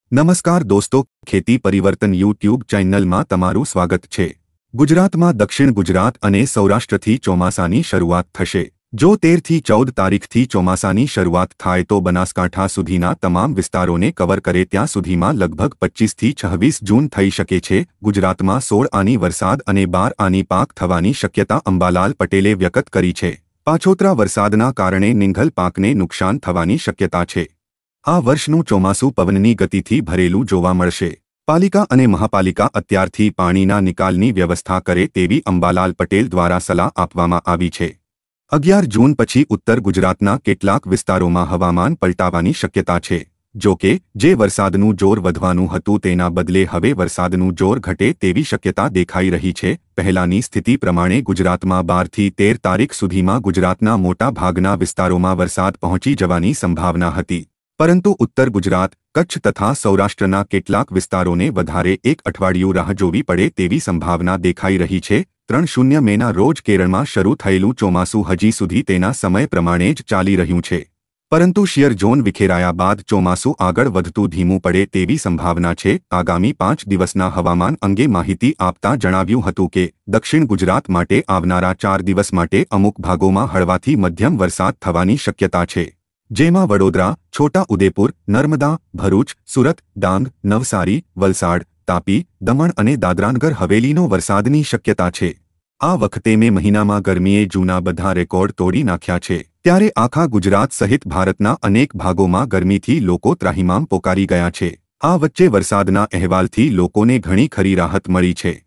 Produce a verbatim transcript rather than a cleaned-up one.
નમસ્કાર દોસ્તો, ખેતી પરિવર્તન યુટ્યુબ ચેનલમાં તમારું સ્વાગત છે। ગુજરાતમાં દક્ષિણ ગુજરાત અને સૌરાષ્ટ્રથી ચોમાસાની શરૂઆત થશે। જો તેર થી ચૌદ તારીખથી ચોમાસાની શરૂઆત થાય તો બનાસકાંઠા સુધીના તમામ વિસ્તારોને કવર કરે ત્યાં સુધીમાં લગભગ પચીસ થી છવ્વીસ જૂન થઈ શકે છે। ગુજરાતમાં સોળ આની વરસાદ અને બાર આની પાક થવાની શક્યતા અંબાલાલ પટેલે વ્યક્ત કરી છે। પાછોતરા વરસાદના કારણે નિંઘલ પાકને નુકસાન થવાની શક્યતા છે। આ વર્ષનું ચોમાસું પવનની ગતિથી ભરેલું જોવા મળશે। પાલિકા અને મહાપાલિકા અત્યારથી પાણીના નિકાલની વ્યવસ્થા કરે તેવી અંબાલાલ પટેલ દ્વારા સલાહ આપવામાં આવી છે। અગિયાર જૂન પછી ઉત્તર ગુજરાતના કેટલાક વિસ્તારોમાં હવામાન પલટાવાની શક્યતા છે। જો કે જે વરસાદનું જોર વધવાનું હતું તેના બદલે હવે વરસાદનું જોર ઘટે તેવી શક્યતા દેખાઈ રહી છે। પહેલાની સ્થિતિ પ્રમાણે ગુજરાતમાં બાર થી તેર તારીખ સુધીમાં ગુજરાતના મોટા ભાગના વિસ્તારોમાં વરસાદ પહોંચી જવાની સંભાવના હતી, પરંતુ ઉત્તર ગુજરાત, કચ્છ તથા સૌરાષ્ટ્રના કેટલાક વિસ્તારોને વધારે એક અઠવાડિયું રાહ જોવી પડે તેવી સંભાવના દેખાઈ રહી છે। ત્રણ શૂન્ય મેના રોજ કેરળમાં શરૂ થયેલું ચોમાસું હજી સુધી તેના સમય પ્રમાણે જ ચાલી રહ્યું છે, પરંતુ શિયર ઝોન વિખેરાયા બાદ ચોમાસું આગળ વધતું ધીમું પડે તેવી સંભાવના છે। આગામી પાંચ દિવસના હવામાન અંગે માહિતી આપતા જણાવ્યું હતું કે દક્ષિણ ગુજરાત માટે આવનારા ચાર દિવસ માટે અમુક ભાગોમાં હળવાથી મધ્યમ વરસાદ થવાની શક્યતા છે, જેમાં વડોદરા, છોટા ઉદેપુર, નર્મદા, ભરૂચ, સુરત, ડાંગ, નવસારી, વલસાડ, તાપી, દમણ અને દાદરાનગર હવેલીનો વરસાદની શક્યતા છે। આ વખતે મે મહિનામાં ગરમીએ જૂના બધા રેકોર્ડ તોડી નાખ્યા છે, ત્યારે આખા ગુજરાત સહિત ભારતના અનેક ભાગોમાં ગરમીથી લોકો ત્રાહિમામ પોકારી ગયા છે। આ વચ્ચે વરસાદના અહેવાલથી લોકોને ઘણી ખરી રાહત મળી છે।